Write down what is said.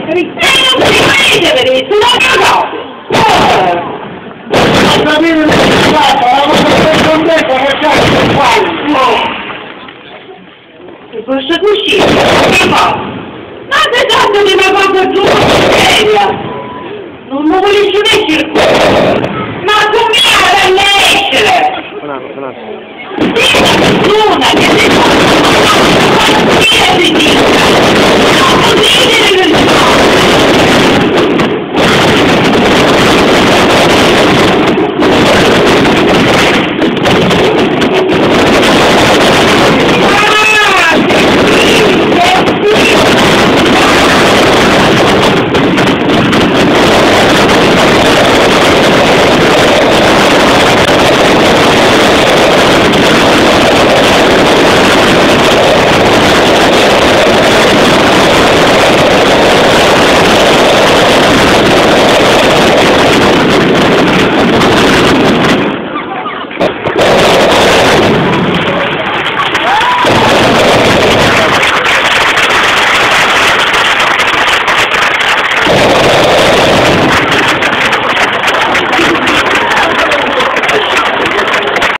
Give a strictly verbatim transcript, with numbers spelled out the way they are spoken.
non si vedete, vedete, non cagate! Non capire che si fa, la cosa che non detto che c'è il quale. E questo così, che fa? Ma se tanto di una cosa giusta, seria! Non lo vuole essere! Ma come ha da essere? Buonato, buonato. Sì, una che si fa! Ma non si è